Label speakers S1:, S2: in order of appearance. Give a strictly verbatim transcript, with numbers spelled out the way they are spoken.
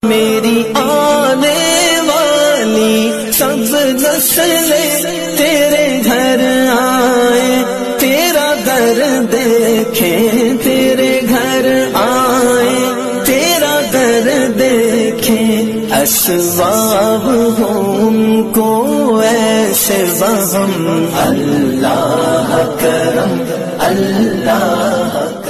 S1: मेरी आने वाली सब नस्लें तेरे घर आए, तेरा घर देखे, तेरे घर आए, तेरा घर देखे। असबाब हो उनको ऐसे वहम, अल्लाह करम, अल्लाह